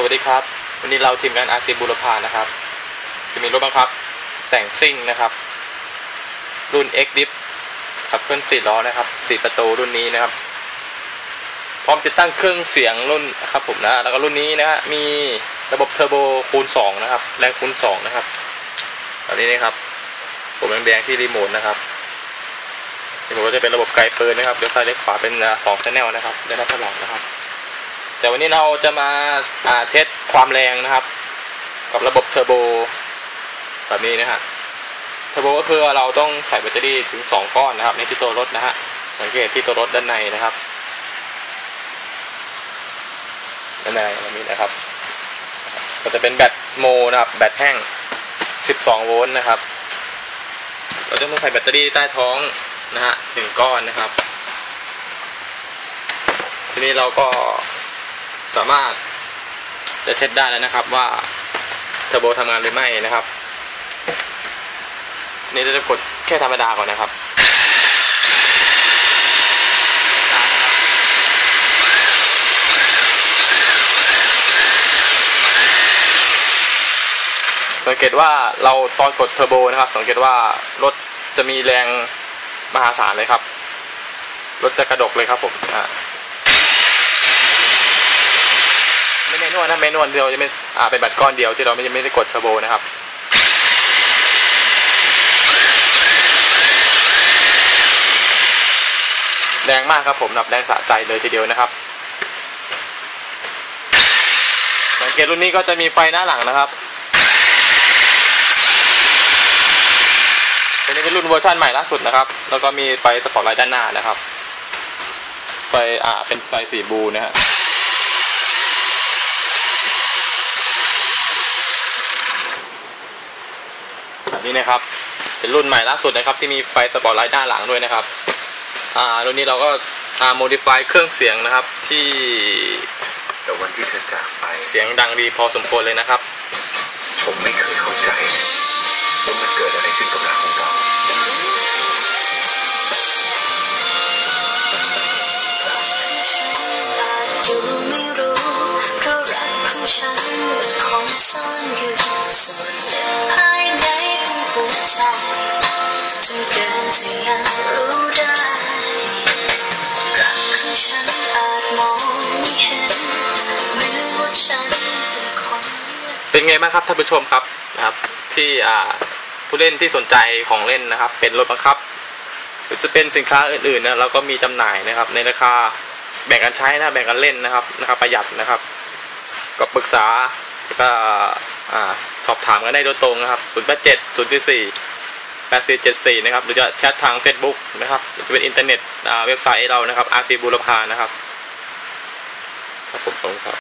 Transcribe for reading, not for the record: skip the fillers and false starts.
วัสดีครับวันนี้เราทีมงานอาร์ซีบุรพานะครับจะมีรถบังคับแต่งซิ่งนะครับรุ่น X Diff ขับเคลื่อน4 ล้อนะครับ4 ประตูรุ่นนี้นะครับพร้อมติดตั้งเครื่องเสียงรุ่นครับผมนะแล้วก็รุ่นนี้นะฮะมีระบบเทอร์โบคูณ2นะครับแรงคูณ2นะครับตอนนี้นะครับผมแดงที่รีโมทนะครับรีโมทก็จะเป็นระบบไกลปืนนะครับเลี้ยวซ้ายเลี้ยวขวาเป็น2 channel นะครับด้านหน้าหลังนะครับแต่วันนี้เราจะมาเทสความแรงนะครับกับระบบเทอร์โบแบบนี้นะฮะเทอร์โบก็คือเราต้องใส่แบตเตอรี่ถึง2 ก้อนนะครับในที่ตัวรถนะฮะสังเกตที่ตัวรถด้านในนะครับด้านในแบบนี้นะครับก็จะเป็นแบตโมนะครับแบตแห้ง12 โวลต์นะครับเราจะต้องใส่แบตเตอรี่ใต้ท้องนะฮะ1 ก้อนนะครับทีนี้เราก็สามารถจะเทสได้แล้วนะครับว่าเทอร์โบทำงานหรือไม่นะครับนี่จะกดแค่ธรรมดาก่อนนะครับสังเกตว่าเราตอนกดเทอร์โบนะครับสังเกตว่ารถจะมีแรงมหาศาลเลยครับรถจะกระดกเลยครับผมไม่แน่นวลนะไม่นวลเราจะไม่เป็นแบตก้อนเดียวที่เราไม่ได้กดเทอร์โบนะครับแรงมากครับผมแรงสะใจเลยทีเดียวนะครับสังเกตรุ่นนี้ก็จะมีไฟหน้าหลังนะครับอันนี้เป็นรุ่นเวอร์ชันใหม่ล่าสุดนะครับแล้วก็มีไฟสปอตไลท์ด้านหน้านะครับไฟเป็นไฟสีบลูนะฮะนี่นะครับเป็นรุ่นใหม่ล่าสุดนะครับที่มีไฟสปอตไลท์ด้านหลังด้วยนะครับรุ่นนี้เราก็modify เครื่องเสียงนะครับที่แต่วันที่เธอจากไปเสียงดังดีพอสมควรเลยนะครับผมไม่เคยเข้าใจว่ามันเกิดอะไรขึ้นกับรักของเราเป็นไงบ้างครับท่านผู้ชมครับนะครับที่ผู้เล่นที่สนใจของเล่นนะครับเป็นรถบังคับหรือจะเป็นสินค้าอื่นๆนะเราก็มีจำหน่ายนะครับในราคาแบ่งกันใช้นะแบ่งกันเล่นนะครับประหยัดนะครับก็ปรึกษาก็สอบถามกันได้โดยตรงนะครับ0870448474นะครับหรือจะแชททาง Facebook นะครับหรือจะเป็นอินเทอร์เน็ตเว็บไซต์เรานะครับ RC บุรพานะครับครับผมครับ